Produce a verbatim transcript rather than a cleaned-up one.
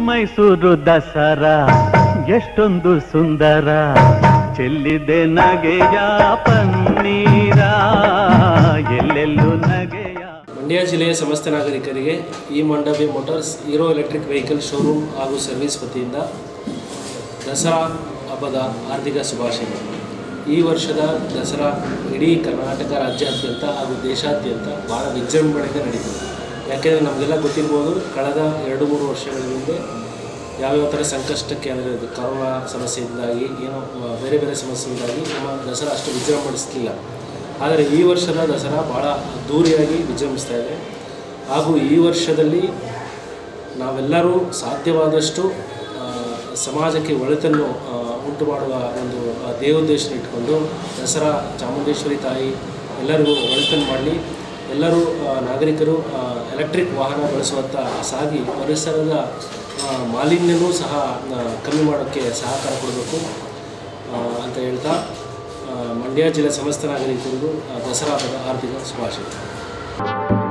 ಮೈಸೂರು ದಸರಾ ಎಷ್ಟೊಂದು ಸುಂದರ, ಚೆಲ್ಲಿದೆ ನಗೆಯ ಪನ್ನೀರ, ಎಲ್ಲೆಲ್ಲೂ ನಗೆಯ. ಮಂಡ್ಯ ಜಿಲ್ಲೆಯ ಸಮಸ್ತ ನಾಗರಿಕರಿಗೆ ಈ Mandavi motors Hero electric vehicle showroom ಹಾಗೂ ಸರ್ವಿಸ್ ವತಿಯಿಂದ ದಸರಾ ಹಬ್ಬದ ಆರ್ಥಿಕ ಶುಭಾಶಯಗಳು. ಈ ವರ್ಷದ ದಸರಾ ಇಡೀ ಕರ್ನಾಟಕ ರಾಜ್ಯಾದ್ಯಂತ ಹಾಗೂ ದೇಶಾದ್ಯಂತ ಭಾಳ ವಿಜೃಂಭಣೆಯಿಂದ ನಡೀತದೆ. ಯಾಕೆಂದರೆ ನಮಗೆಲ್ಲ ಗೊತ್ತಿರ್ಬೋದು, ಕಳೆದ ಎರಡು ಮೂರು ವರ್ಷಗಳ ಹಿಂದೆ ಯಾವ್ಯಾವ ಥರ ಸಂಕಷ್ಟಕ್ಕೆ ಅಂದರೆ ಕರೋನಾ ಸಮಸ್ಯೆಯಿಂದಾಗಿ ಏನೋ ಬೇರೆ ಬೇರೆ ಸಮಸ್ಯೆಯಿಂದಾಗಿ ನಮ್ಮ ದಸರಾ ಅಷ್ಟು ವಿಜೃಂಭಿಸಲಿಲ್ಲ. ಆದರೆ ಈ ವರ್ಷದ ದಸರಾ ಭಾಳ ಅದ್ಧೂರಿಯಾಗಿ ವಿಜೃಂಭಿಸ್ತಾ ಇದೆ. ಹಾಗೂ ಈ ವರ್ಷದಲ್ಲಿ ನಾವೆಲ್ಲರೂ ಸಾಧ್ಯವಾದಷ್ಟು ಸಮಾಜಕ್ಕೆ ಒಳಿತನ್ನು ಉಂಟು ಮಾಡುವ ಒಂದು ದೇವೋದ್ದೇಶ ಇಟ್ಕೊಂಡು ದಸರಾ ಚಾಮುಂಡೇಶ್ವರಿ ತಾಯಿ ಎಲ್ಲರಿಗೂ ಒಳಿತನ್ನು ಮಾಡಲಿ, ಎಲ್ಲರೂ ನಾಗರಿಕರು ಎಲೆಕ್ಟ್ರಿಕ್ ವಾಹನ ಬಳಸುವತ್ತ ಸಾಗಿ ಪರಿಸರದ ಮಾಲಿನ್ಯವೂ ಸಹ ಕಮ್ಮಿ ಮಾಡೋಕ್ಕೆ ಸಹಕಾರ ಕೊಡಬೇಕು ಅಂತ ಹೇಳ್ತಾ ಮಂಡ್ಯ ಜಿಲ್ಲೆ ಸಮಸ್ತ ನಾಗರಿಕರಿಗೂ ದಸರಾ ಹಬ್ಬದ ಆರ್ಥಿಕ ಶುಭಾಶಯಗಳು.